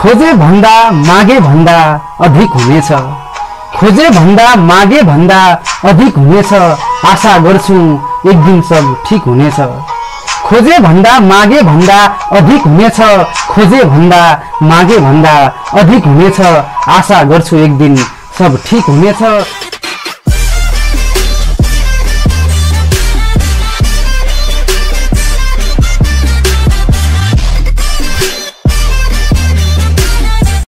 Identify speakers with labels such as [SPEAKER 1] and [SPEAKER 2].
[SPEAKER 1] खोजे भन्दा मागे भन्दा अधिक हुनेछ, खोजे भन्दा मागे भन्दा अधिक हुनेछ, आशा गर्छु एक दिन सब ठीक हुनेछ। खोजे भन्दा मागे भन्दा अधिक हुनेछ, खोजे भन्दा मागे भन्दा अधिक हुनेछ, आशा गर्छु एक दिन सब ठीक हुनेछ।